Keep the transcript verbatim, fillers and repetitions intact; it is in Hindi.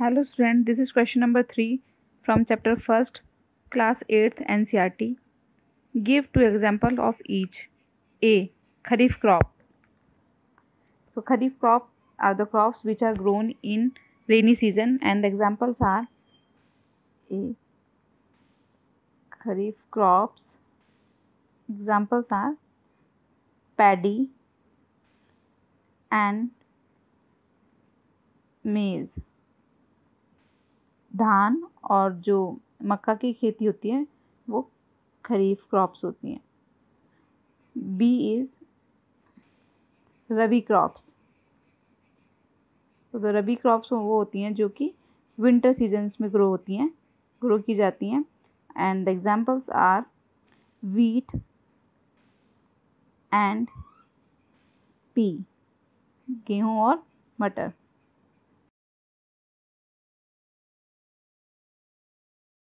Hello student, this is question number three from chapter first, class eighth N C E R T. Give two example of each. A. Kharif crop. So Kharif crop are the crops which are grown in rainy season, and the examples are A. Kharif crops. Examples are paddy and maize. धान और जो मक्का की खेती होती है वो खरीफ क्रॉप्स होती हैं. Be is rabi crops. तो रबी क्रॉप्स वो होती हैं जो कि विंटर सीजन्स में ग्रो होती हैं, ग्रो की जाती हैं. And the examples are wheat and pea, गेहूं और मटर.